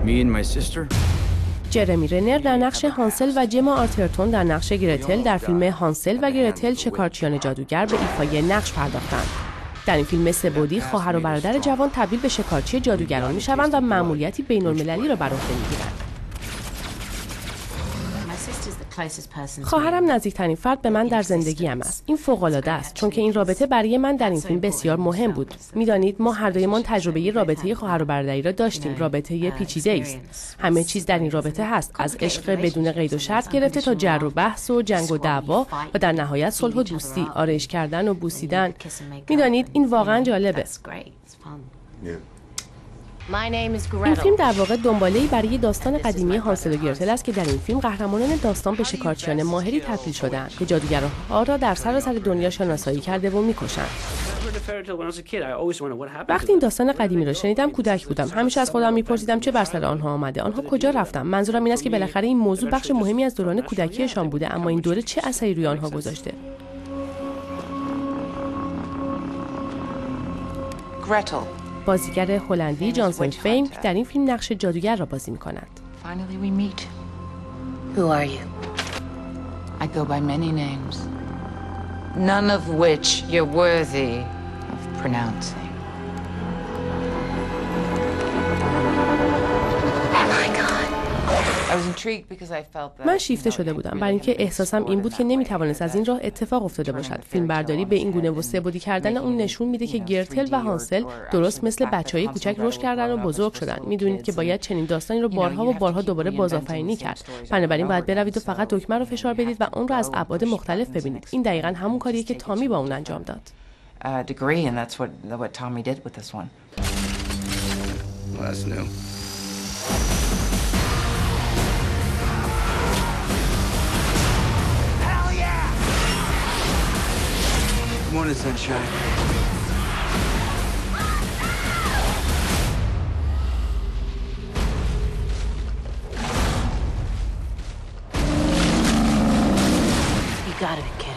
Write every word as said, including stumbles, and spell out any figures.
Me and my sister. جرمی رنر در نقش هانسل و جما آرترتون در نقش گرتل در فیلم هانسل و گرتل شکارچیان جادوگر به ایفای نقش پرداختند. در این فیلم سه بعدی خواهر و برادر جوان تبدیل به شکارچی جادوگران می‌شوند و مأموریتی بین‌المللی را بر عهده می‌گیرند. خواهرم نزدیکترین فرد به من در زندگیم است. این فوق‌العاده است چون که این رابطه برای من در این فیلم بسیار مهم بود. می‌دانید ما هر دویمان تجربه رابطه خواهر و برادری را داشتیم. رابطه پیچیده است. همه چیز در این رابطه هست، از عشق بدون قید و شرط گرفته تا جر و بحث و جنگ و دعوا و در نهایت صلح و دوستی، آرایش کردن و بوسیدن. می‌دانید این واقعا جالبه. این فیلم در واقع دنباله‌ای برای داستان قدیمی هانسل و گرتل است که در این فیلم قهرمانان داستان به شکارچیان ماهری تبدیل شدند که جادوگرها را در سراسر دنیا شناسایی کرده و می‌کشند. وقتی این داستان قدیمی را شنیدم کودک بودم. همیشه از خودم می‌پرسیدم چه بر سر آنها آمده؟ آنها کجا رفتند؟ منظورم این است که بالاخره این موضوع بخش مهمی از دوران کودکیشان بوده، اما این دوره چه اثری روی آنها گذاشته؟ گرتل بازیگر هلندی جانسن فیم در این فیلم نقش جادوگر را بازی می‌کند. Finally we meet. Who are you? I go by many names, none of which you're worthy of pronouncing. من شیفته شده بودم برای اینکه احساسم این بود که نمیتوانست از این راه اتفاق افتاده باشد. فیلمبرداری به این گونه و سه‌بعدی کردن اون نشون میده که گرتل و هانسل درست مثل بچهای کوچک رشد کردن و بزرگ شدن. میدونید که باید چنین داستانی رو بارها و بارها دوباره بازآفرینی کرد. بنابراین باید بروید و فقط دکمه رو فشار بدید و اون رو از ابعاد مختلف ببینید. این دقیقاً همون کاریه که تامی با اون انجام داد. Morning, sunshine. You gotta be kidding.